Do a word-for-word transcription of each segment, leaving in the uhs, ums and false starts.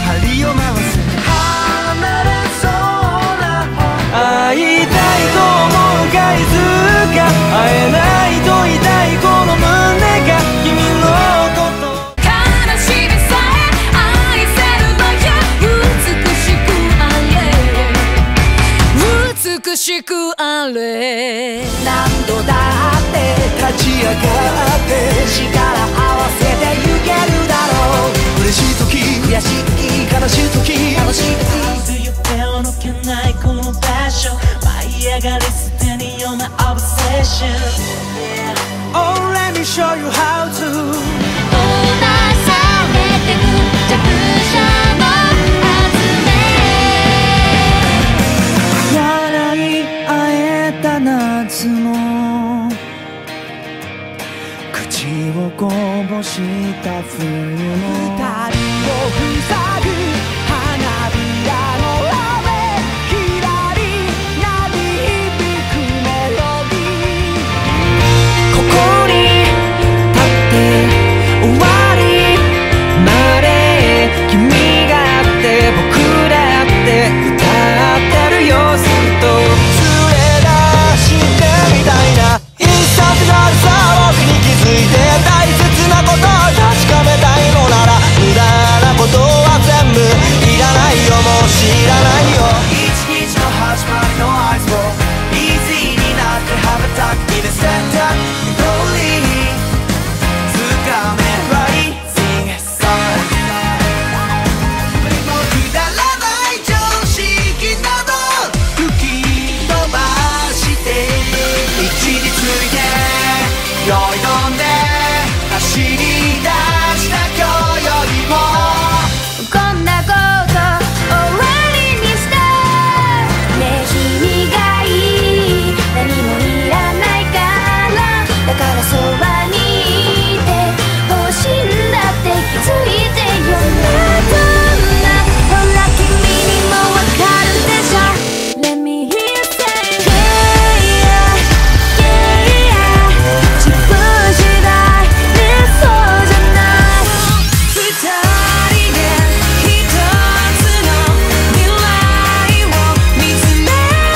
針を回す離れそうな会いたいと思うかいつか会えないと痛いこの胸が君のこと悲しみさえ愛せるのよ美しくあれ美しくあれ何度だって立ち上がって力合わせてゆけるだろう嬉しい時悔しい時悲しい時楽しい時手を抜けないこの場所舞い上がりすでに You're my obsession Oh let me show you how to うなされてく弱者の集め笑い合えた夏も口をこぼした冬も二人を塞ぐ花びらの雨ひらり鳴り響くメロディーここに立って終わりまで君があって僕だって歌ってるよずっと連れ出してみたいなインスタントなるさ僕に気づいて大切なことを確かめたいのなら無駄なことは全部いらないよもう知らないよ一日の始まりの合図を Easy になって羽ばたきで選択通りつかめ Rising Sun くだらない常識など吹き飛ばして位置について酔いどんで走り出した今日よりもこんなこと終わりにしてねえ君がいい何もいらないからだからそばにいてほしいんだって気づいてよねどんなほら君にもわかるでしょ Let me hear you say yeah yeah 自分次第理想じゃない二人で一つの未来を見つめ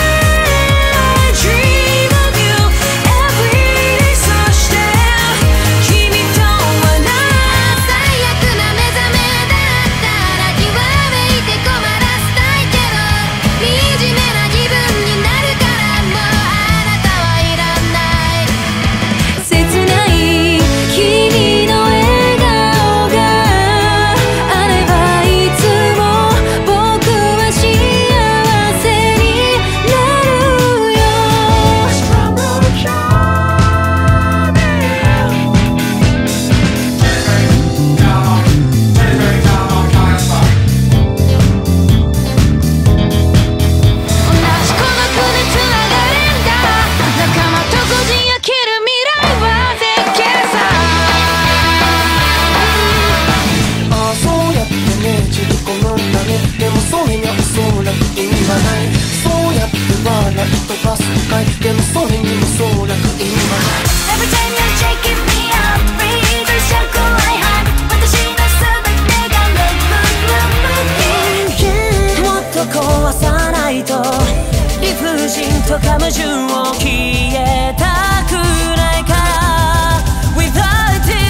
Dream of you every day そして君とはな最悪な目覚めだったら極めて困らせたいけど惨めな気分になるからもうあなたはいらない切ない君の笑顔があればいつも僕は幸せになるよ同じ孤独でつながるんだ仲間と個人を切る未来は絶景さああそうやってねじるこなんだねでもそれにはおそらく意味はないそうやって笑い飛ばすかいでもそれにもそうなく意味はない Every time you're shaking me up breathe シャクライハイ私の全てが Love Love Love もっと壊さないと理不尽とか矛盾を消えたくないから Without you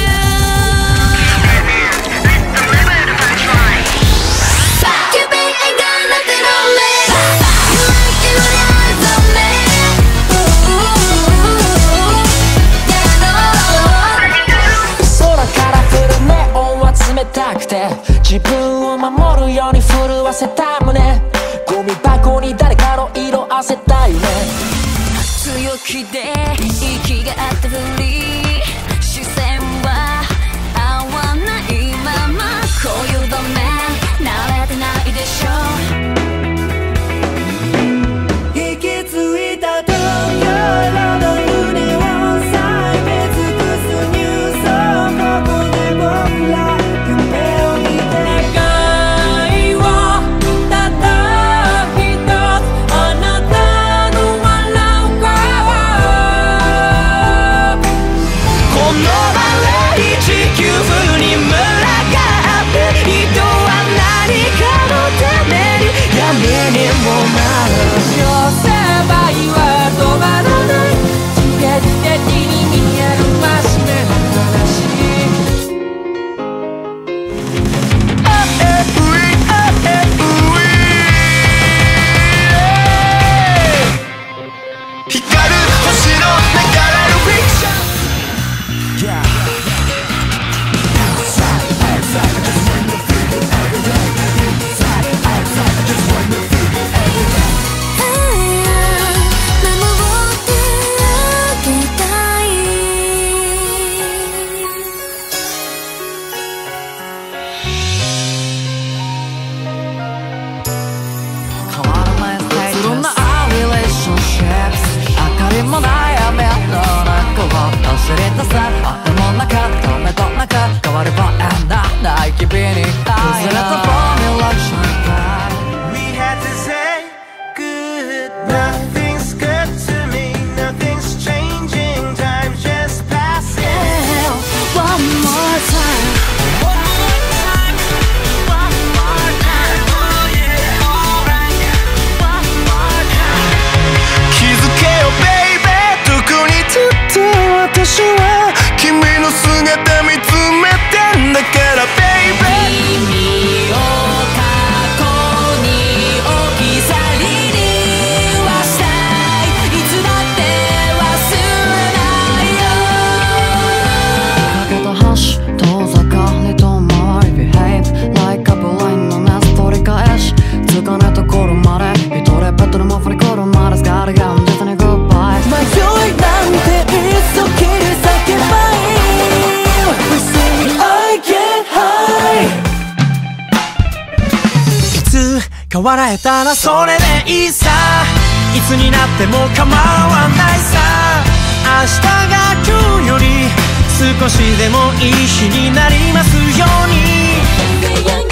Cupid ain't got nothing on me You like it when your eyes on me空から降るネオンは冷たくて自分を守るように震わせた胸ゴミ箱に誰かの色あせたよね強気で息があったふり視線は合わないままこういう場面慣れてないでしょ行き着いた東京の船を再別尽くすニュースここで僕ら夢を見て願いをただ一つあなたの笑う顔つか笑えたらそれでいいさ。いつになっても構わないさ。明日が今日より少しでもいい日になりますように。